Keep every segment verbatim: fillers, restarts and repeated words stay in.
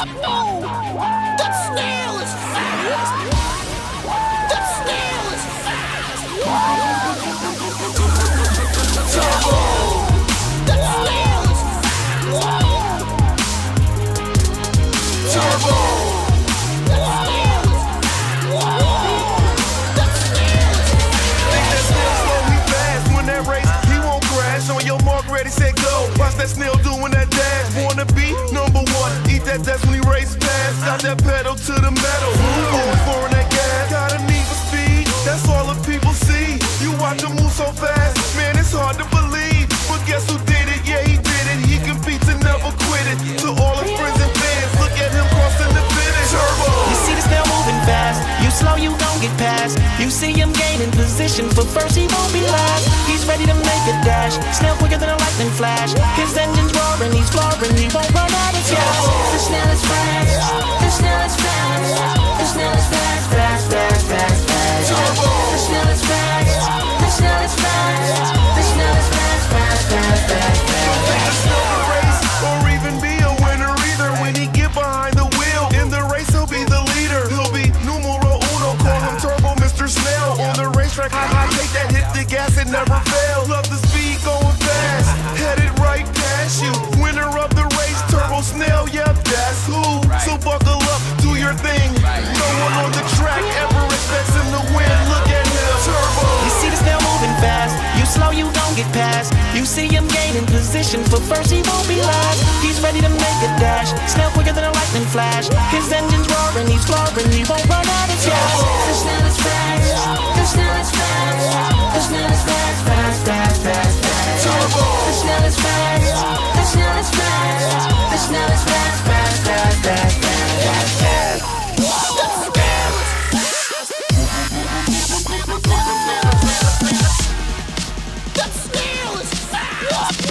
No! That snail is fast! That snail is fast! Turbo! That snail is fast! Turbo! That snail is fast! That snail is fast! Think that snail slow, he fast. When that race, he won't crash. On your mark, ready, set, go. Watch that snail doing that dash. Wanna be number one. Eat that dust when he race past. Got that pedal to the metal. Always pouring that gas. Got a need for speed. That's all the people see. You watch him move so fast. Man, it's hard to believe. But guess who did it? Yeah, he did it. He competes and never quit it. To all his friends and fans, look at him crossing the finish. Turbo. You see the snail moving fast. You slow, you gon' get past. You see him gaining position, but first he won't be last. He's ready to make a dash. Snail quicker than a lightning flash. His engine's roaring, he's flooring, he won't run out of gas. The snail is fast. The snail is fast. The snail is fast, fast, fast, fast, fast. The snail is fast. The snail is fast. The snail is fast, fast, fast, fast, Don't think the fast. snail will race or even be a winner either. When he get behind the wheel in the race, he'll be the leader. He'll be numero uno. Call him Turbo, Mister Snail. On the racetrack, I, I take that, hit the gas, it never fails. Love the speed going fast, headed right past you. Winner of the race, Turbo Snail, yep, that's who. So buckle up, do your thing. No one on the track ever expects him to win. Look at him, Turbo. You see the snail moving fast. You slow, you gon' get past. You see him gaining position, but first he won't be last. He's ready to make a dash. Snail quicker than a lightning flash. His engine's roaring, he's flooring, he won't run out of gas. The snail is fast. The snail is fast. The snail is fast, fast, fast, fast, fast. Turbo. The snail is fast. The snail is fast. The snail is fast, fast, fast, fast, fast, fast. That snail is fast!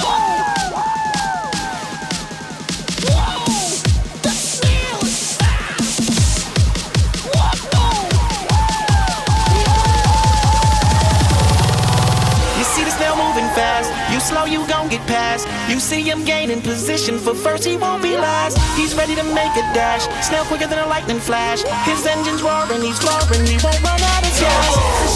That snail is fast! You see the snail moving fast. You slow, you gon' get past. You see him gaining position, for first he won't be last. He's ready to make a dash. Snail quicker than a lightning flash. His engine's roaring, he's flooring, he won't run out of gas. The